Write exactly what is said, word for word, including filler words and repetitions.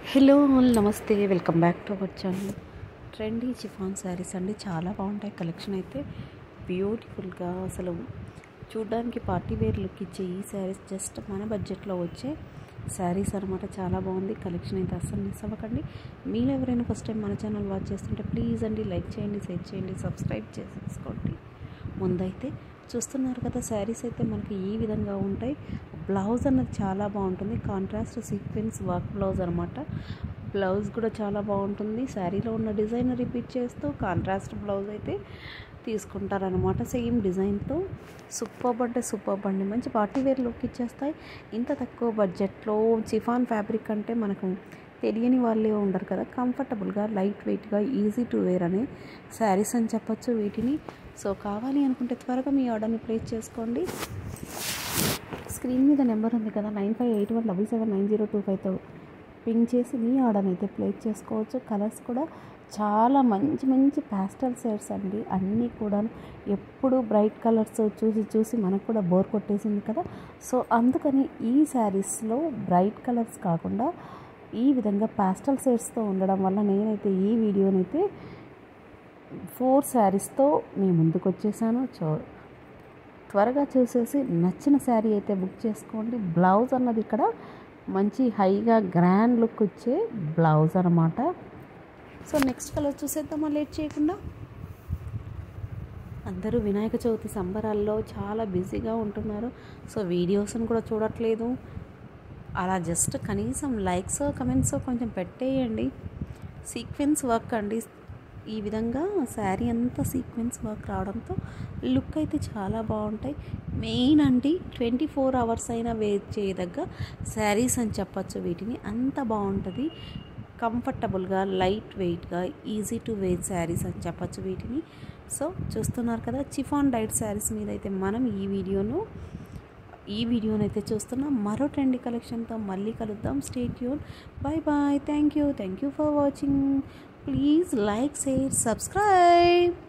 Hello all namaste, welcome back to our channel. Trendy chiffon saris అండి, చాలా బాగుంటాయి. కలెక్షన్ అయితే బ్యూటిఫుల్గా, అసలు చూడ్డానికి పార్టీ వేర్ లుక్ ఇచ్చే ఈ శారీస్ జస్ట్ మన బడ్జెట్లో వచ్చే శారీస్ అనమాట. చాలా బాగుంది కలెక్షన్ అయితే, అస్సలు మిస్ అవ్వకండి. మీరు ఎవరైనా ఫస్ట్ టైం మన ఛానల్ వాచ్ చేస్తుంటే ప్లీజ్ అండి లైక్ చేయండి, షేర్ చేయండి, సబ్స్క్రైబ్ చేసేసుకోండి. ముందైతే చూస్తున్నారు కదా, శారీస్ అయితే మనకి ఈ విధంగా ఉంటాయి. బ్లౌజ్ అన్నది చాలా బాగుంటుంది, కాంట్రాస్ట్ సీక్వెన్స్ వర్క్ బ్లౌజ్ అనమాట. బ్లౌజ్ కూడా చాలా బాగుంటుంది. శారీలో ఉన్న డిజైన్ రిపీట్ చేస్తూ కాంట్రాస్ట్ బ్లౌజ్ అయితే తీసుకుంటారనమాట, సేమ్ డిజైన్తో. సూపర్బ్ అంటే సూపర్బ్ అండి, మంచి పార్టీ వేర్ లుక్ ఇచ్చేస్తాయి. ఇంత తక్కువ బడ్జెట్లో చిఫాన్ ఫ్యాబ్రిక్ అంటే మనకు తెలియని వాళ్ళే ఉండరు కదా. కంఫర్టబుల్గా, లైట్ వెయిట్గా, ఈజీ టు వేర్ అనే శారీస్ అని చెప్పొచ్చు వీటిని. సో కావాలి అనుకుంటే త్వరగా మీ ఆర్డర్ని ప్లేస్ చేసుకోండి. స్క్రీన్ మీద నెంబర్ ఉంది కదా, nine five eight one double seven nine zero two ఫైవ్తో పింక్ చేసి మీ ఆర్డర్ని అయితే ప్లేస్ చేసుకోవచ్చు. కలర్స్ కూడా చాలా మంచి మంచి ప్యాస్టల్ షేడ్స్ అండి, అన్నీ కూడా. ఎప్పుడు బ్రైట్ కలర్స్ చూసి చూసి మనకు కూడా బోర్ కొట్టేసింది కదా. సో అందుకని ఈ శారీస్లో బ్రైట్ కలర్స్ కాకుండా ఈ విధంగా ప్యాస్టల్ షేడ్స్తో ఉండడం వల్ల నేనైతే ఈ వీడియోనైతే ఫోర్ శారీస్తో మీ ముందుకు వచ్చేసాను. చో త్వరగా చూసేసి నచ్చిన శారీ అయితే బుక్ చేసుకోండి. బ్లౌజ్ అన్నది ఇక్కడ మంచి హైగా గ్రాండ్ లుక్ వచ్చే బ్లౌజ్ అనమాట. సో నెక్స్ట్ కలర్ చూసేద్దామా లేట్ చేయకుండా. అందరూ వినాయక చవితి సంబరాల్లో చాలా బిజీగా ఉంటున్నారు. సో వీడియోస్ని కూడా చూడట్లేదు. అలా జస్ట్ కనీసం లైక్స్ కమెంట్స్ కొంచెం పెట్టేయండి. సీక్వెన్స్ వర్క్ అండి, ఈ విధంగా శారీ అంతా సీక్వెన్స్ వర్క్ రావడంతో లుక్ అయితే చాలా బాగుంటాయి. మెయిన్ అండి ట్వంటీ ఫోర్ అవర్స్ అయినా వేర్ చేయదగ్గ శారీస్ అని చెప్పచ్చు వీటిని. అంత బాగుంటుంది, కంఫర్టబుల్గా, లైట్ వెయిట్గా, ఈజీ టు వేర్ శారీస్ అని చెప్పచ్చు వీటిని. సో చూస్తున్నారు కదా, చిఫాన్ డైట్ శారీస్ మీద అయితే మనం ఈ వీడియోను ఈ వీడియోనైతే చూస్తున్నాం. మరో ట్రెండీ కలెక్షన్తో మళ్ళీ కలుద్దాం. Stay tune. Bye bye. Thank you thank you for watching. Please like, share, subscribe.